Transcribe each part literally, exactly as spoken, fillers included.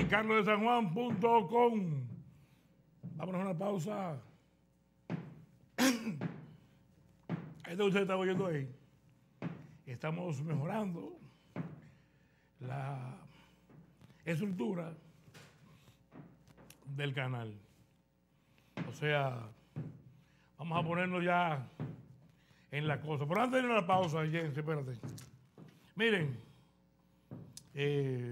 el carlos de san juan punto com. Vámonos a una pausa. Esto usted está oyendo ahí. Estamos mejorando la estructura del canal. O sea, vamos a ponernos ya en la cosa. Pero antes de ir a la pausa, Jens, espérate. Miren, eh,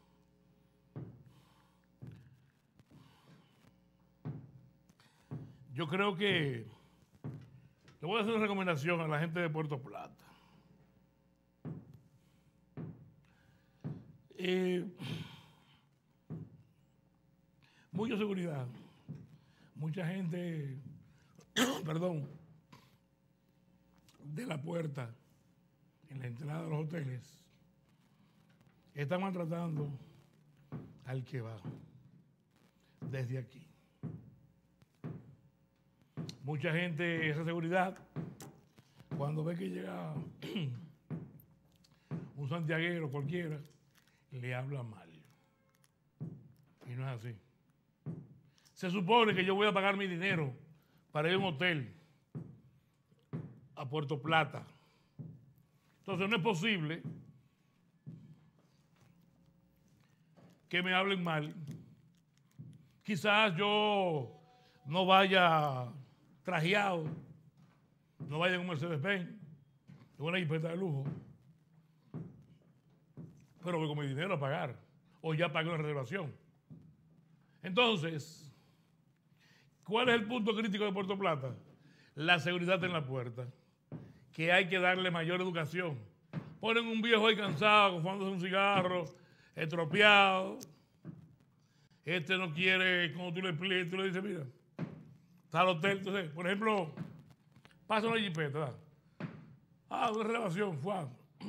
yo creo que le voy a hacer una recomendación a la gente de Puerto Plata. Eh, mucha seguridad, mucha gente, perdón, de la puerta, en la entrada de los hoteles, están maltratando al que va desde aquí. Mucha gente, esa seguridad, cuando ve que llega un santiaguero cualquiera, le habla mal. Y no es así. Se supone que yo voy a pagar mi dinero para ir a un hotel a Puerto Plata. Entonces no es posible que me hablen mal. Quizás yo no vaya trajeado, no vaya en un Mercedes-Benz, en una jipeta de lujo, pero voy con mi dinero a pagar, o ya pagué una reservación. Entonces, ¿cuál es el punto crítico de Puerto Plata? La seguridad en la puerta, que hay que darle mayor educación. Ponen un viejo ahí cansado, fumándose un cigarro, estropeado. Este no quiere, como tú le explicas, tú le dices, mira, está al hotel. Entonces, por ejemplo, pasa una jipeta, ¿verdad? Ah, una reservación, fue.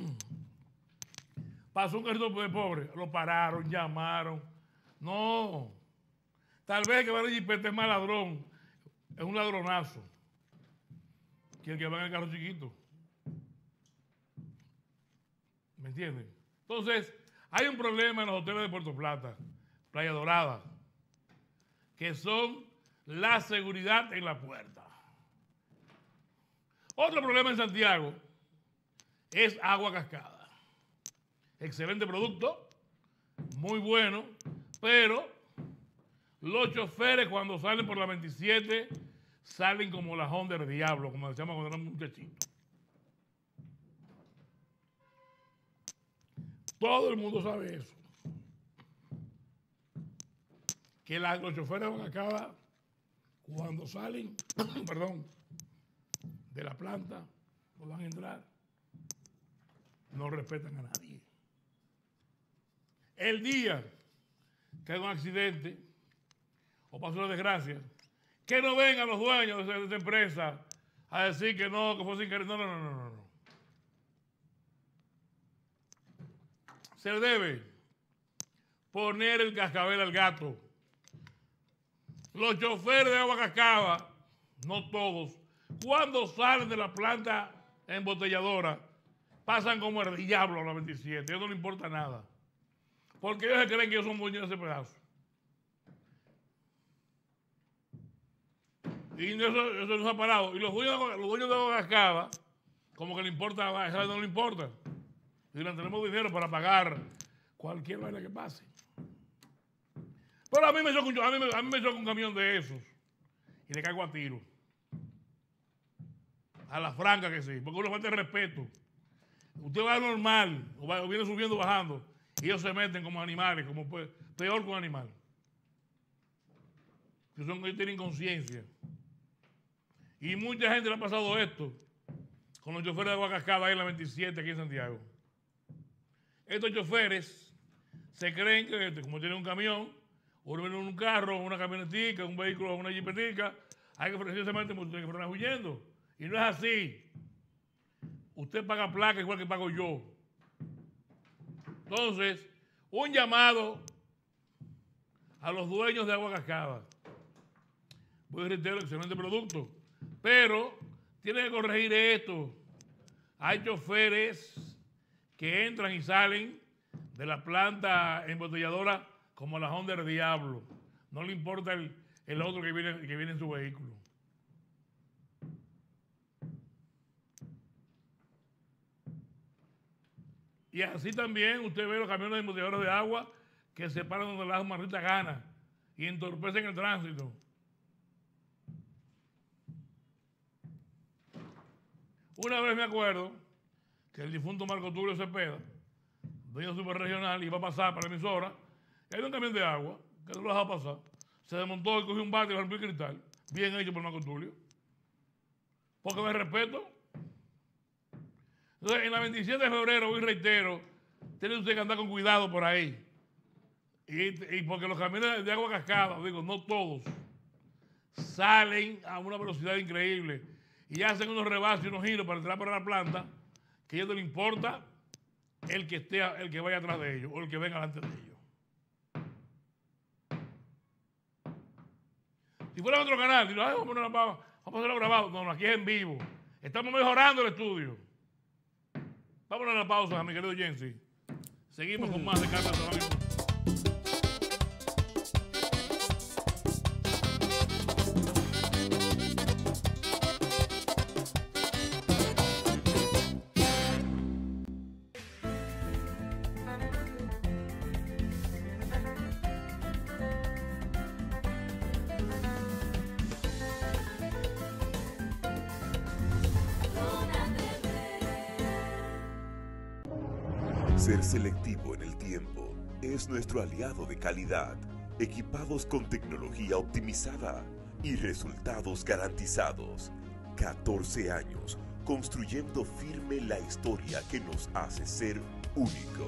Pasó un carrito de pobre, lo pararon, llamaron. No. Tal vez el que va en la jipeta es más ladrón, es un ladronazo, que el que va en el carro chiquito. ¿Me entienden? Entonces, hay un problema en los hoteles de Puerto Plata, Playa Dorada, que son la seguridad en la puerta. Otro problema en Santiago es Agua Cascada. Excelente producto, muy bueno, pero los choferes cuando salen por la veintisiete salen como la Honda del diablo, como decíamos cuando éramos muchachitos. Todo el mundo sabe eso. Que la, los choferes de Agua Cascada, cuando salen, perdón, de la planta, no van a entrar, no respetan a nadie. El día que hay un accidente o pasa una desgracia, que no vengan los dueños de esa, de esa empresa a decir que no, que fue sin querer. No, no, no, no, no, no. Se debe poner el cascabel al gato. Los choferes de Agua Cascada, no todos, cuando salen de la planta embotelladora, pasan como el diablo a la veintisiete. A ellos no les importa nada. Porque ellos se creen que ellos son dueños de ese pedazo. Y eso, eso no se ha parado. Y los dueños, los dueños de Agua Cascada, como que le importa, esa no le importa. Y le tenemos dinero para pagar cualquier vaina que pase. Pero a mí me choca un, a mí me, a mí me choca un camión de esos y le caigo a tiro. A la franca que sí, porque uno falta de respeto. Usted va normal, o, va, o viene subiendo, bajando, y ellos se meten como animales, como pues, peor que un animal. Que son, ellos tienen conciencia. Y mucha gente le ha pasado esto con los choferes de Agua Cascada ahí en la veintisiete, aquí en Santiago. Estos choferes se creen que, como tienen un camión, uno viene en un carro, una camionetica, un vehículo, una jipetica, hay que precisamente tiene que frenar huyendo. Y no es así. Usted paga placa igual que pago yo. Entonces, un llamado a los dueños de Agua Cascada. Voy a reiterar, excelente producto. Pero tiene que corregir esto. Hay choferes que entran y salen de la planta embotelladora como la Honda del Diablo. No le importa el, el otro que viene, que viene en su vehículo. Y así también usted ve los camiones de embotelladores de agua que se paran donde las malditas ganas y entorpecen el tránsito. Una vez me acuerdo que el difunto Marco Tulio Cepeda, dueño superregional, iba a pasar para la emisora, y hay un camión de agua que no lo dejaba pasar. Se desmontó y cogió un bate y rompió el cristal. Bien hecho por Marco Tulio. Porque me respeto. Entonces, en la veintisiete de febrero, hoy reitero, tiene usted que andar con cuidado por ahí. Y, y porque los camiones de agua cascada, digo, no todos, salen a una velocidad increíble y hacen unos rebases y unos giros para entrar para la planta, que a ellos no les importa el que esté, el que vaya atrás de ellos o el que venga delante de ellos. Si fuera otro canal, digo, ay, vamos, a, vamos a hacerlo grabado. No, no, aquí es en vivo. Estamos mejorando el estudio. Vámonos a la pausa, mi querido Jensi. Seguimos con más de Carlos Sabán. Ser selectivo en el tiempo es nuestro aliado de calidad, equipados con tecnología optimizada y resultados garantizados. catorce años construyendo firme la historia que nos hace ser único.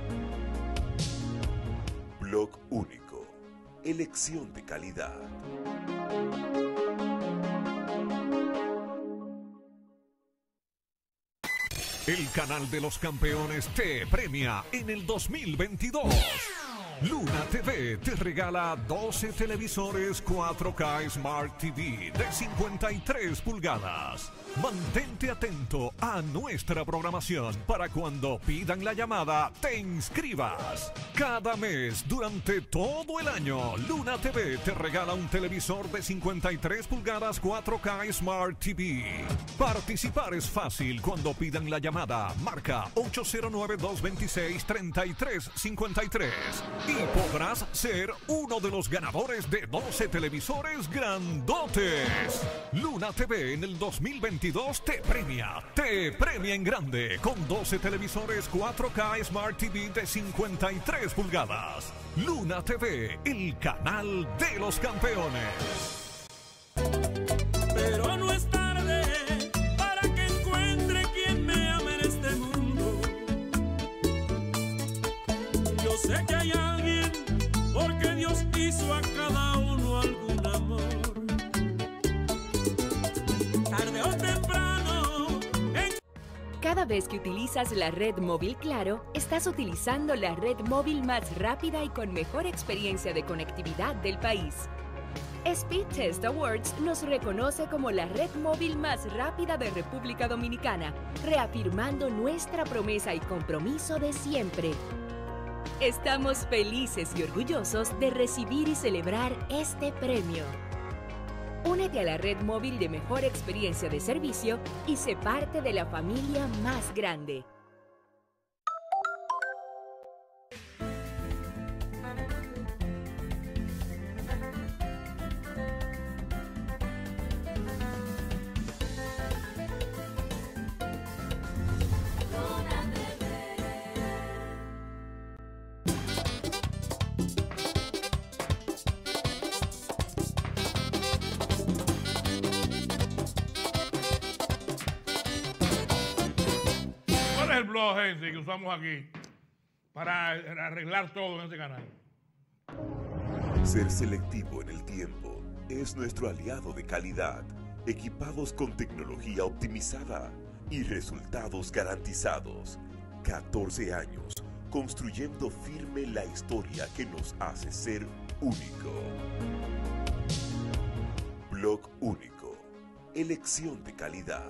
Blog Único. Elección de calidad. El canal de los campeones te premia en el dos mil veintidós. Luna T V te regala doce televisores cuatro K Smart T V de cincuenta y tres pulgadas. Mantente atento a nuestra programación para cuando pidan la llamada te inscribas. Cada mes, durante todo el año, Luna T V te regala un televisor de cincuenta y tres pulgadas cuatro K Smart T V. Participar es fácil cuando pidan la llamada. Marca ocho cero nueve, dos dos seis, tres tres cinco tres y podrás ser uno de los ganadores de doce televisores grandotes. Luna T V en el dos mil veintidós te premia, te premia en grande con doce televisores cuatro K Smart T V de cincuenta y tres pulgadas. Luna T V, el canal de los campeones. Pero no es tarde para que encuentre quien me ame en este mundo. Yo sé que hay alguien porque Dios hizo a cada uno algún amor. Tarde o temprano. En... Cada vez que utilizas la red móvil Claro, estás utilizando la red móvil más rápida y con mejor experiencia de conectividad del país. Speed Test Awards nos reconoce como la red móvil más rápida de República Dominicana, reafirmando nuestra promesa y compromiso de siempre. Estamos felices y orgullosos de recibir y celebrar este premio. Únete a la red móvil de mejor experiencia de servicio y sé parte de la familia más grande. ¿Cuál es el blog, gente, que usamos aquí para arreglar todo en este canal? Ser selectivo en el tiempo es nuestro aliado de calidad, equipados con tecnología optimizada y resultados garantizados. catorce años construyendo firme la historia que nos hace ser único. Blog Único. Elección de calidad.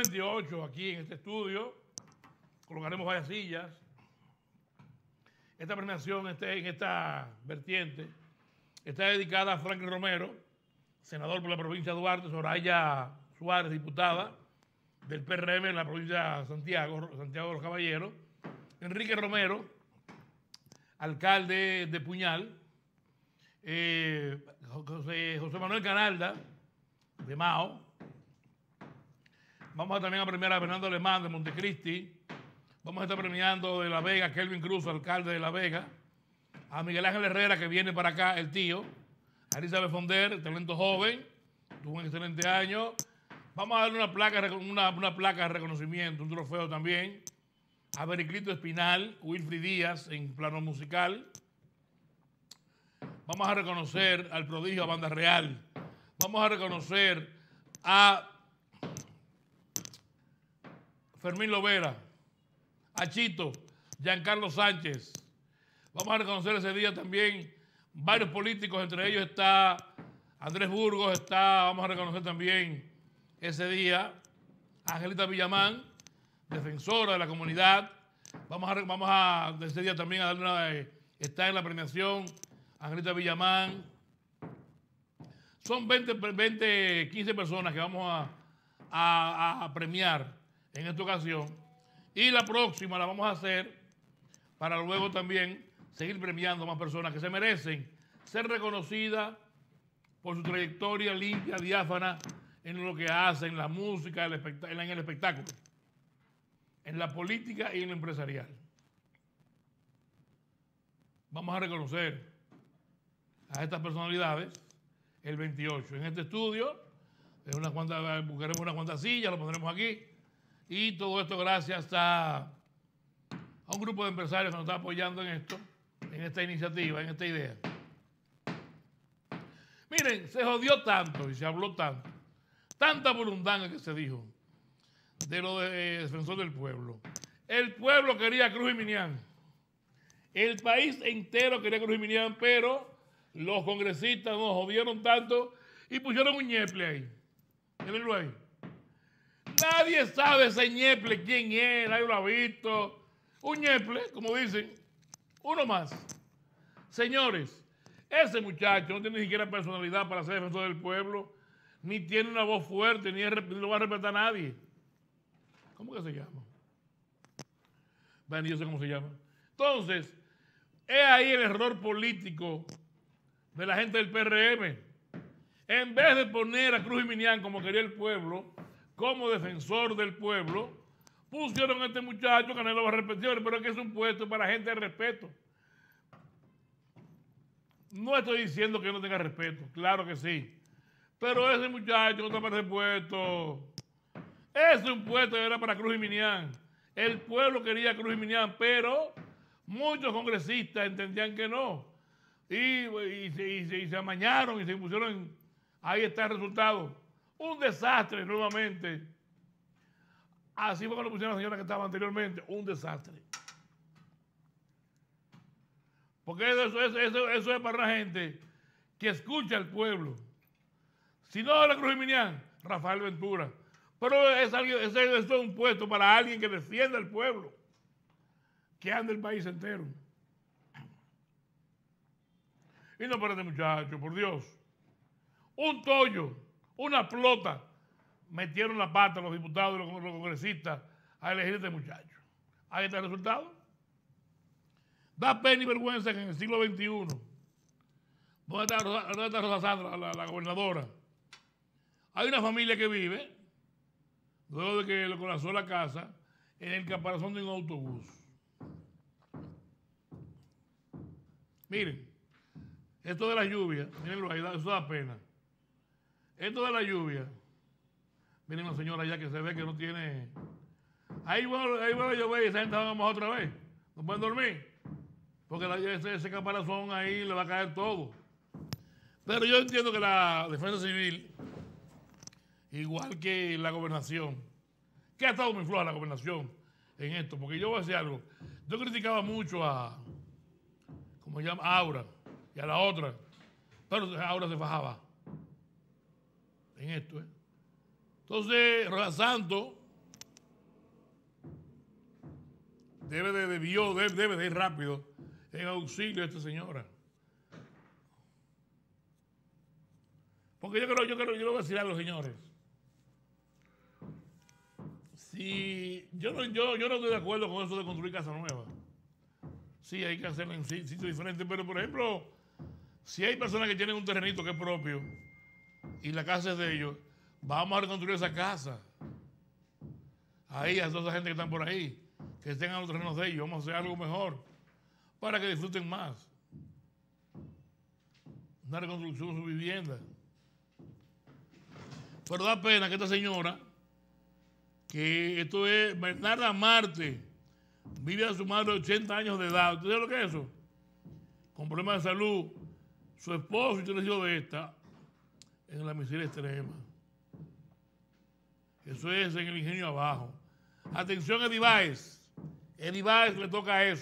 veintiocho, aquí en este estudio, colocaremos varias sillas. Esta premiación este, en esta vertiente está dedicada a Franklin Romero, senador por la provincia de Duarte, Soraya Suárez, diputada del P R M en la provincia de Santiago, Santiago de los Caballeros, Enrique Romero, alcalde de Puñal, eh, José, José Manuel Canalda, de Mao. Vamos a también a premiar a Fernando Alemán de Montecristi. Vamos a estar premiando de La Vega, Kelvin Cruz, alcalde de La Vega. A Miguel Ángel Herrera, que viene para acá, el tío. A Elizabeth Fonder, talento joven. Tuvo un excelente año. Vamos a darle una placa, una, una placa de reconocimiento, un trofeo también. A Bericlito Espinal, Wilfrid Díaz, en plano musical. Vamos a reconocer al prodigio a Banda Real. Vamos a reconocer a Fermín Lovera, a Chito, Giancarlo Sánchez. Vamos a reconocer ese día también varios políticos, entre ellos está Andrés Burgos, está, vamos a reconocer también ese día a Angelita Villamán, defensora de la comunidad. Vamos a, vamos a ese día también a darle una, eh, está en la premiación Angelita Villamán. Son veinte, veinte, quince personas que vamos a, a, a premiar en esta ocasión. Y la próxima la vamos a hacer para luego también seguir premiando a más personas que se merecen ser reconocidas por su trayectoria limpia, diáfana, en lo que hacen, en la música, en el espectáculo, en la política y en lo empresarial. Vamos a reconocer a estas personalidades el veintiocho. En este estudio, en unas cuantas, buscaremos unas cuantas sillas, lo pondremos aquí. Y todo esto gracias a, a un grupo de empresarios que nos está apoyando en esto, en esta iniciativa, en esta idea. Miren, se jodió tanto y se habló tanto, tanta burundanga que se dijo de lo de eh, defensor del pueblo. El pueblo quería a Cruz y Minián. El país entero quería a Cruz y Minián, pero los congresistas nos jodieron tanto y pusieron un ñeple ahí. Mírenlo ahí. Nadie sabe ese ñeple quién es, nadie lo ha visto. Un ñeple, como dicen, uno más. Señores, ese muchacho no tiene ni siquiera personalidad para ser defensor del pueblo, ni tiene una voz fuerte, ni, es, ni lo va a respetar a nadie. ¿Cómo que se llama? Bueno, yo sé cómo se llama. Entonces, es ahí el error político de la gente del P R M. En vez de poner a Cruz y Minián como quería el pueblo, como defensor del pueblo, pusieron a este muchacho que no lo va a repetir, pero es que es un puesto para gente de respeto. No estoy diciendo que no tenga respeto, claro que sí. Pero ese muchacho no está para ese puesto. Ese es un puesto que era para Cruz y Minián. El pueblo quería a Cruz y Minián, pero muchos congresistas entendían que no. Y, y, y, y, y se amañaron y se pusieron. Ahí está el resultado. Un desastre nuevamente. Así fue cuando pusieron a la señora que estaba anteriormente. Un desastre. Porque eso, eso, eso, eso es para la gente que escucha al pueblo. Si no la Cruz y Minián, Rafael Ventura. Pero es alguien, es, es un puesto para alguien que defienda al pueblo, que anda el país entero. Y no para este muchacho, por Dios. Un tollo, una plota, metieron la pata los diputados y los, los congresistas a elegir a este muchacho. Ahí está el resultado. Da pena y vergüenza que en el siglo veintiuno, ¿dónde está Rosa, dónde está Rosa Sandra, la, la gobernadora? Hay una familia que vive, luego de que le colapsó la casa, en el caparazón de un autobús. Miren, esto de la lluvia, mirenlo ahí, eso da pena. Esto de la lluvia, miren la señora allá que se ve que no tiene. Ahí va, ahí va a llover y esa gente va a mojar otra vez. No pueden dormir. Porque la, ese, ese caparazón ahí le va a caer todo. Pero yo entiendo que la defensa civil, igual que la gobernación, que ha estado muy floja la gobernación en esto, porque yo voy a decir algo. Yo criticaba mucho a, ¿cómo se llama? Aura y a la otra, pero Aura se fajaba en esto. ¿eh? Entonces, Rosa Santos debe de, debió, debe, debe de ir rápido en auxilio a esta señora. Porque yo creo, yo creo, yo le voy a decir a los señores. Si yo no, yo, yo no estoy de acuerdo con eso de construir casa nueva. Sí, hay que hacerlo en sitios diferentes, pero por ejemplo, si hay personas que tienen un terrenito que es propio y la casa es de ellos, vamos a reconstruir esa casa. Ahí, a toda esa gente que están por ahí, que tengan los terrenos de ellos, vamos a hacer algo mejor para que disfruten más. Una reconstrucción de su vivienda. Pero da pena que esta señora, que esto es Bernarda Marte, vive a su madre de ochenta años de edad. ¿Usted sabe lo que es eso? Con problemas de salud. Su esposo y tres hijos de esta en la miseria extrema. Eso es en el ingenio abajo. Atención, Eddie Báez. Eddie Báez le toca eso.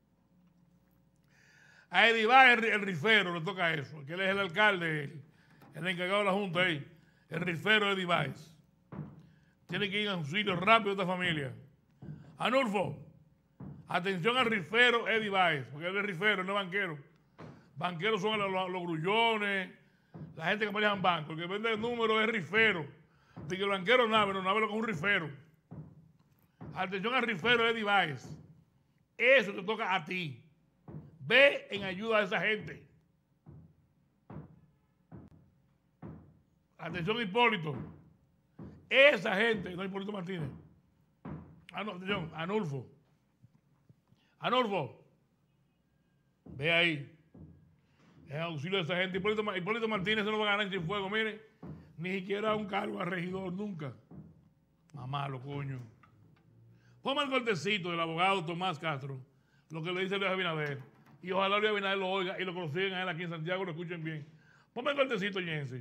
A Eddie Báez, el, el rifero, le toca eso. Que él es el alcalde, el, el encargado de la junta ahí. El rifero Eddie Báez. Tiene que ir en auxilio rápido a esta familia. Anulfo, atención al rifero Eddie Báez, porque él es rifero, no es banquero. Banqueros son los, los, los grullones, la gente que manejan bancos. El que vende el número es rifero. De que el banquero no habla, no habla con un rifero. Atención al rifero Eddie Báez. Eso te toca a ti. Ve en ayuda a esa gente. Atención, Hipólito. Esa gente, no Hipólito Martínez. Ah, no, atención, Anulfo. Anulfo. Ve ahí. En auxilio de esa gente. Hipólito, Hipólito Martínez se no va a ganar sin fuego, mire. Ni siquiera un cargo a regidor, nunca. Mamalo, coño. Ponme el cortecito del abogado Tomás Castro, lo que le dice Luis Abinader. Y ojalá Luis Abinader lo oiga y lo consigan a él aquí en Santiago, lo escuchen bien. Ponme el cortecito, Jensi.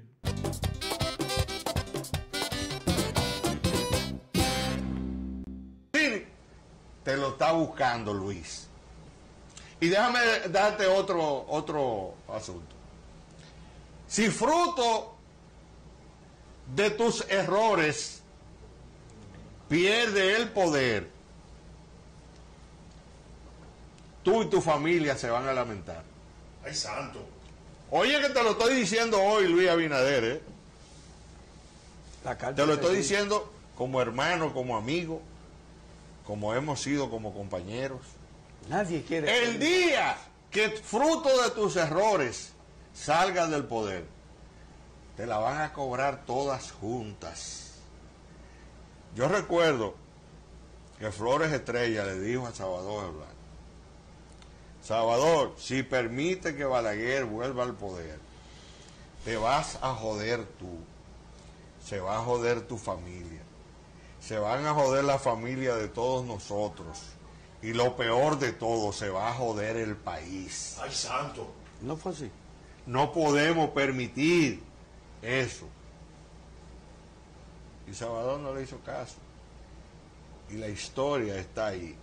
Te lo está buscando, Luis. Y déjame darte otro, otro asunto. Si fruto de tus errores pierde el poder, tú y tu familia se van a lamentar. Ay, santo. Oye, que te lo estoy diciendo hoy, Luis Abinader, ¿eh? La carta Te lo de estoy Jesús. diciendo como hermano, como amigo, como hemos sido como compañeros. Nadie quiere. El día que fruto de tus errores salgas del poder, te la van a cobrar todas juntas. Yo recuerdo que Flores Estrella le dijo a Salvador Blanco: Salvador, si permite que Balaguer vuelva al poder, te vas a joder tú, se va a joder tu familia, se van a joder la familia de todos nosotros, y lo peor de todo, se va a joder el país. Ay, santo. No fue así. No podemos permitir eso. Y Salvador no le hizo caso. Y la historia está ahí.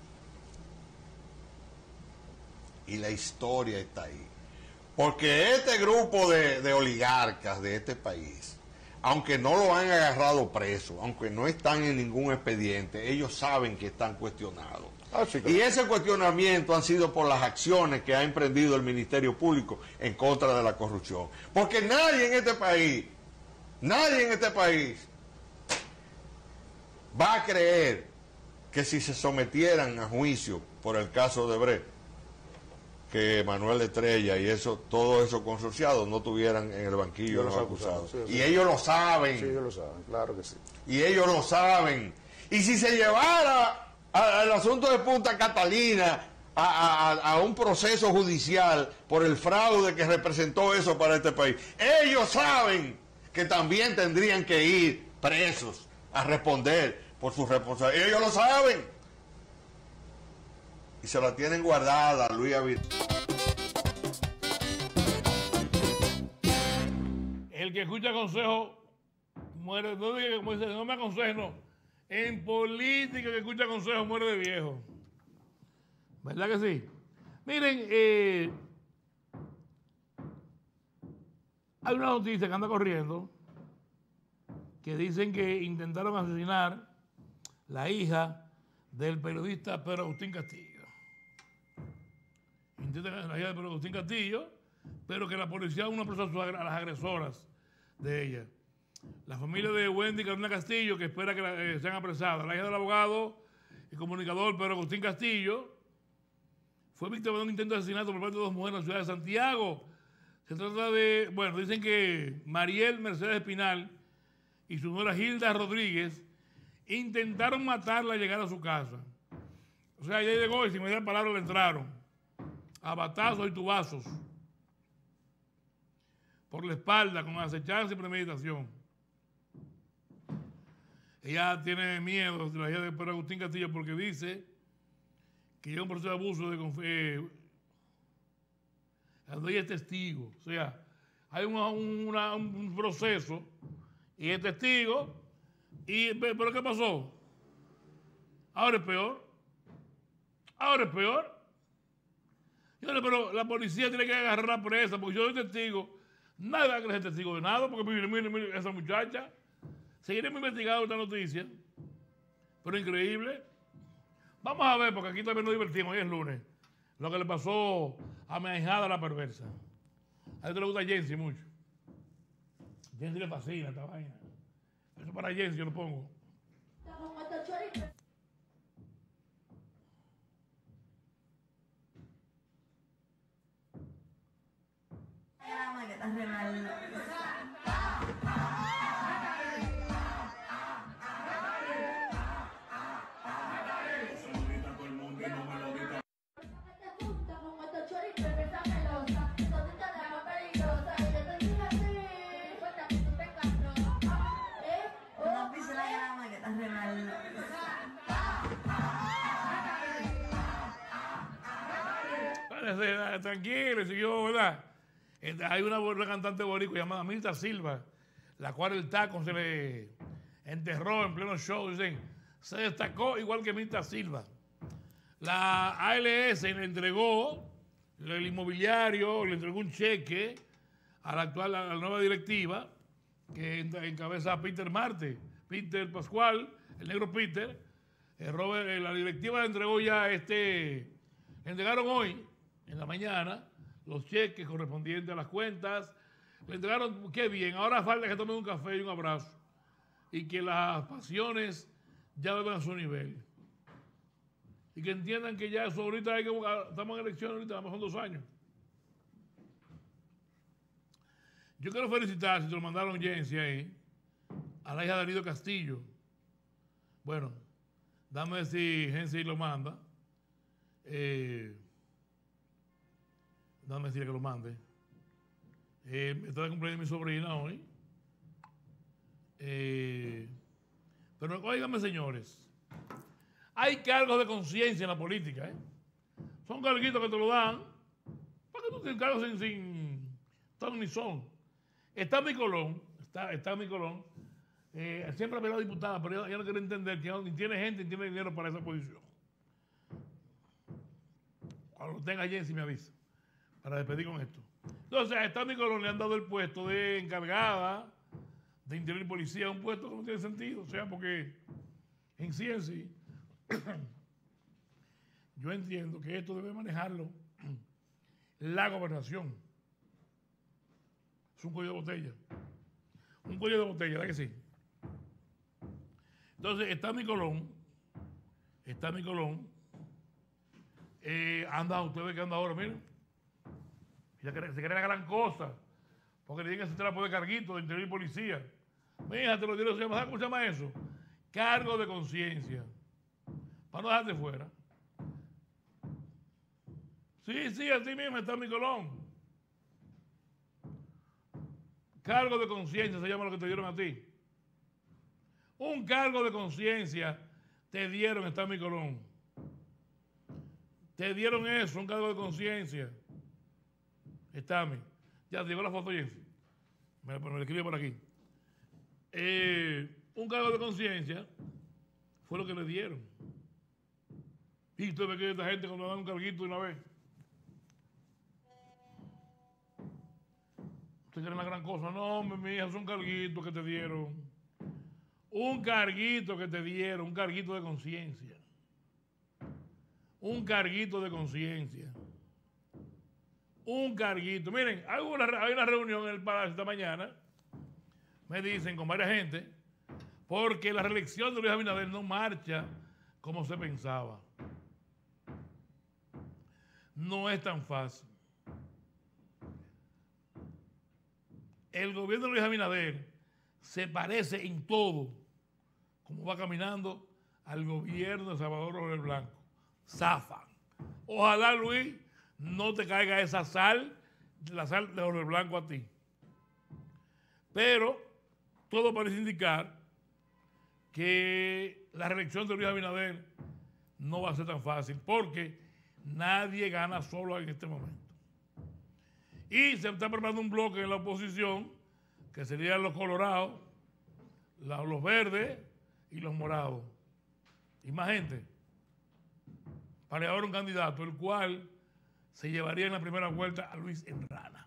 Y la historia está ahí. Porque este grupo de, de oligarcas de este país, aunque no lo han agarrado preso, aunque no están en ningún expediente, ellos saben que están cuestionados. Ah, sí, claro. Y ese cuestionamiento han sido por las acciones que ha emprendido el Ministerio Público en contra de la corrupción. Porque nadie en este país, nadie en este país va a creer que si se sometieran a juicio por el caso de Brecht, que Manuel Estrella y eso, todos esos consorciados no tuvieran en el banquillo los acusados. Sí, sí. Y ellos lo saben. Sí, ellos lo saben, claro que sí. Y ellos lo saben. Y si se llevara al asunto de Punta Catalina a, a, a un proceso judicial por el fraude que representó eso para este país, ellos saben que también tendrían que ir presos a responder por sus responsabilidades. Ellos lo saben. Y se la tienen guardada, Luis Abinader. El que escucha consejo muere. No diga como dice, no me aconseje, no. En política, el que escucha consejo muere de viejo. ¿Verdad que sí? Miren, eh, hay una noticia que anda corriendo que dicen que intentaron asesinar la hija del periodista Pedro Agustín Castillo. entienden la hija de Pedro Agustín Castillo, pero que la policía aún no procesó a las agresoras de ella. La familia de Wendy Carolina Castillo, que espera que la, eh, sean apresadas. La hija del abogado y comunicador Pedro Agustín Castillo fue víctima de un intento de asesinato por parte de dos mujeres en la ciudad de Santiago. Se trata de, bueno, dicen que Mariel Mercedes Espinal y su nuera Hilda Rodríguez intentaron matarla al llegar a su casa. O sea, ella llegó y sin mediar palabras le entraron a batazos y tubazos por la espalda con acechanza y premeditación. Ella tiene miedo de la hija de Pedro Agustín Castillo porque dice que hay un proceso de abuso de confianza. Donde ella es testigo. O sea, hay una, una, un proceso y es testigo. Y, ¿pero qué pasó? Ahora es peor. Ahora es peor. Yo le, pero la policía tiene que agarrar a la presa porque yo soy testigo. Nadie va a querer ser testigo de nada porque mire, mire, mire, esa muchacha. Seguiremos investigando esta noticia. Pero increíble. Vamos a ver, porque aquí también nos divertimos, hoy es lunes. Lo que le pasó a mi ahijada la perversa. A esto le gusta a Jensi mucho. Jensi le fascina esta vaina. Eso para Jensi yo lo pongo. Tranquilo, siguió, ¿verdad? Hay una, una cantante boricua llamada Mirta Silva, la cual el taco se le enterró en pleno show, dicen, se destacó igual que Mirta Silva. La A L S le entregó, el inmobiliario le entregó un cheque a la actual, a la nueva directiva, que encabeza a Peter Marte, Peter Pascual, el negro Peter. El Robert, la directiva le entregó ya este, le entregaron hoy, en la mañana, los cheques correspondientes a las cuentas. Le entregaron, qué bien, ahora falta que tomen un café y un abrazo. Y que las pasiones ya vengan a su nivel. Y que entiendan que ya eso ahorita hay que buscar, estamos en elecciones ahorita, vamos son dos años. Yo quiero felicitar, si te lo mandaron Jensi ahí, a la hija de Arido Castillo. Bueno, dame si Jensi lo manda. Eh... Dame decirle que lo mande. Eh, está de cumpleaños mi sobrina hoy. Eh, pero óigame, señores. Hay cargos de conciencia en la política. ¿eh? Son carguitos que te lo dan. ¿Para qué tú tienes cargos sin, sin ton ni son? Está mi Colón. Está, está mi Colón. Eh, siempre ha peleado diputada, pero ella no quiere entender que ni tiene gente ni tiene dinero para esa posición. Cuando lo tenga Jensi me avisa. Para despedir con esto. Entonces, a esta mi Colón le han dado el puesto de encargada de Interior y Policía, un puesto que no tiene sentido, o sea, porque en sí en sí, yo entiendo que esto debe manejarlo la gobernación. Es un cuello de botella. Un cuello de botella, ¿verdad que sí? Entonces, está mi Colón, está mi Colón, eh, anda, usted ve que anda ahora, miren. Se cree la gran cosa, porque le digan que se trata de carguito de Interior y Policía. Mira, te lo digo, ¿sabes cómo se llama eso? Cargo de conciencia. Para no dejarte fuera. Sí, sí, así mismo está mi Colón. Cargo de conciencia se llama lo que te dieron a ti. Un cargo de conciencia te dieron, está mi Colón. Te dieron eso, un cargo de conciencia. Está mi. Ya te llegó la foto, Jensi. Me, me la escribe por aquí. Eh, un cargo de conciencia fue lo que le dieron. Y usted ve que esta gente cuando dan un carguito de una vez. Usted quiere una gran cosa. No, mi hija, es un carguito que te dieron. Un carguito que te dieron, un carguito de conciencia. Un carguito de conciencia. un carguito. Miren, hay una, hay una reunión en el Palacio esta mañana, me dicen, con varias gente, porque la reelección de Luis Abinader no marcha como se pensaba. No es tan fácil. El gobierno de Luis Abinader se parece en todo, como va caminando, al gobierno de Salvador Jorge Blanco. Zafa. Ojalá, Luis, no te caiga esa sal, la sal de Jorge Blanco a ti. Pero todo parece indicar que la reelección de Luis Abinader no va a ser tan fácil, porque nadie gana solo en este momento. Y se está preparando un bloque en la oposición, que serían los colorados, los verdes y los morados. Y más gente, para llevar un candidato, el cual se llevaría en la primera vuelta a Luis Enrana.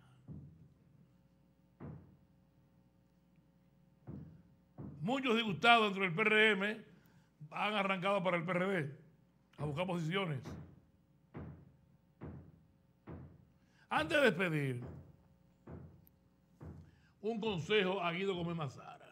Muchos disgustados dentro del P R M han arrancado para el P R D a buscar posiciones. Antes de despedir, un consejo a Guido Gómez Mazara.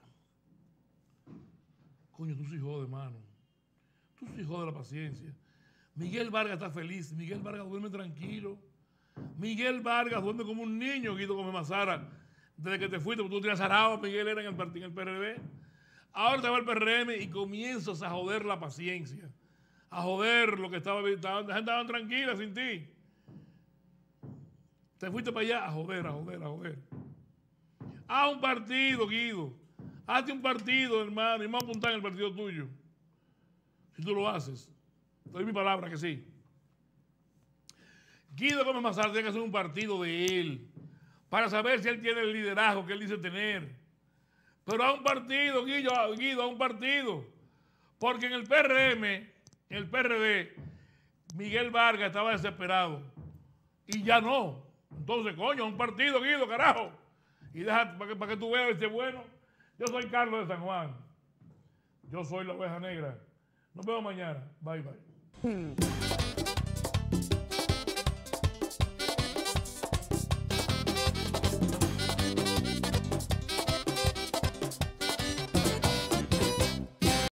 Coño, tú sí jodes, mano. Tú sí jodes la paciencia. Miguel Vargas está feliz. Miguel Vargas duerme tranquilo. Miguel Vargas duerme como un niño, Guido Gómez Mazara. Desde que te fuiste, porque tú tenías arado, Miguel era en el partido, en el P R D. Ahora te va el P R M y comienzas a joder la paciencia. A joder lo que estaba... La gente estaba tranquila sin ti. Te fuiste para allá a joder, a joder, a joder. Haz un partido, Guido. Hazte un partido, hermano, y me voy a apuntar en el partido tuyo. Si tú lo haces. Te doy mi palabra que sí. Guido Gómez Mazara tiene que hacer un partido de él para saber si él tiene el liderazgo que él dice tener. Pero a un partido, Guido, Guido, a un partido. Porque en el P R M, en el P R D, Miguel Vargas estaba desesperado. Y ya no. Entonces, coño, a un partido, Guido, carajo. Y deja, para que, para que tú veas este bueno. Yo soy Carlos de San Juan. Yo soy la oveja negra. Nos vemos mañana. Bye, bye.